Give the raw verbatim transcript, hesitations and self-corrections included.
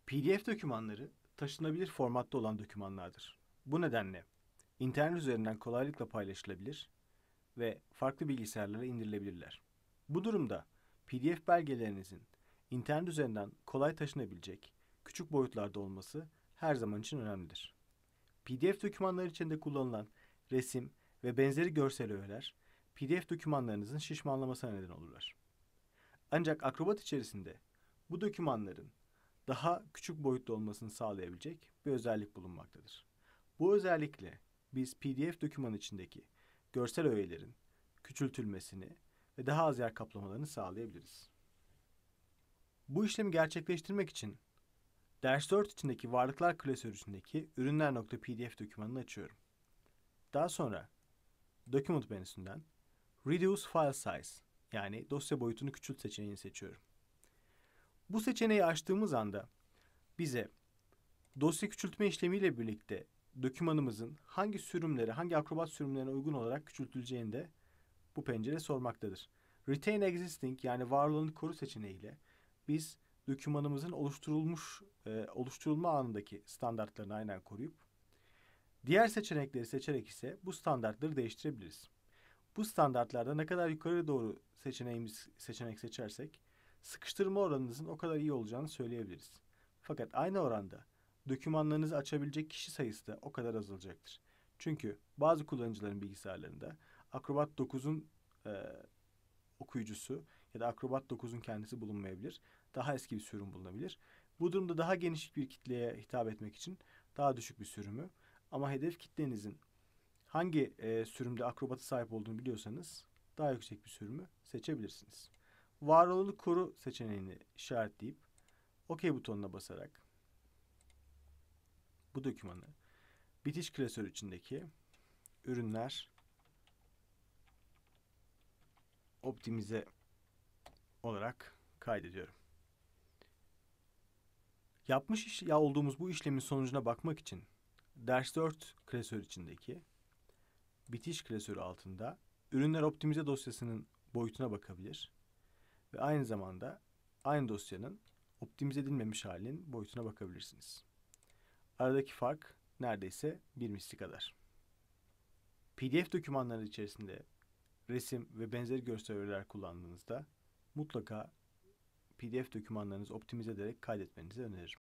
P D F dokümanları taşınabilir formatta olan dokümanlardır. Bu nedenle internet üzerinden kolaylıkla paylaşılabilir ve farklı bilgisayarlara indirilebilirler. Bu durumda P D F belgelerinizin internet üzerinden kolay taşınabilecek küçük boyutlarda olması her zaman için önemlidir. P D F dokümanları içinde kullanılan resim ve benzeri görsel öğeler P D F dokümanlarınızın şişmanlamasına neden olurlar. Ancak Acrobat içerisinde bu dokümanların daha küçük boyutta olmasını sağlayabilecek bir özellik bulunmaktadır. Bu özellikle biz P D F dokümanı içindeki görsel öğelerin küçültülmesini ve daha az yer kaplamalarını sağlayabiliriz. Bu işlemi gerçekleştirmek için ders dört içindeki varlıklar klasörü içindeki ürünler.pdf dokümanını açıyorum. Daha sonra Document menüsünden Reduce File Size yani dosya boyutunu küçült seçeneğini seçiyorum. Bu seçeneği açtığımız anda bize dosya küçültme işlemiyle birlikte dokümanımızın hangi sürümlere, hangi Acrobat sürümlerine uygun olarak küçültüleceğini de bu pencere sormaktadır. Retain Existing yani var olanı koru seçeneğiyle biz dokümanımızın oluşturulmuş, e, oluşturulma anındaki standartlarını aynen koruyup diğer seçenekleri seçerek ise bu standartları değiştirebiliriz. Bu standartlarda ne kadar yukarı doğru seçeneğimiz seçenek seçersek sıkıştırma oranınızın o kadar iyi olacağını söyleyebiliriz. Fakat aynı oranda dokümanlarınızı açabilecek kişi sayısı da o kadar azalacaktır. Çünkü bazı kullanıcıların bilgisayarlarında Acrobat dokuzun e, okuyucusu ya da Acrobat dokuzun kendisi bulunmayabilir. Daha eski bir sürüm bulunabilir. Bu durumda daha geniş bir kitleye hitap etmek için daha düşük bir sürümü ama hedef kitlenizin hangi e, sürümde Acrobat'a sahip olduğunu biliyorsanız daha yüksek bir sürümü seçebilirsiniz. Var olanı koru seçeneğini işaretleyip OK butonuna basarak bu dokümanı bitiş klasörü içindeki ürünler optimize olarak kaydediyorum. Yapmış iş, ya olduğumuz bu işlemin sonucuna bakmak için ders dört klasörü içindeki bitiş klasörü altında ürünler optimize dosyasının boyutuna bakabilir ve aynı zamanda aynı dosyanın optimize edilmemiş halinin boyutuna bakabilirsiniz. Aradaki fark neredeyse bir misli kadar. P D F dokümanları içerisinde resim ve benzeri görsel öğeler kullandığınızda mutlaka P D F dokümanlarınızı optimize ederek kaydetmenizi öneririm.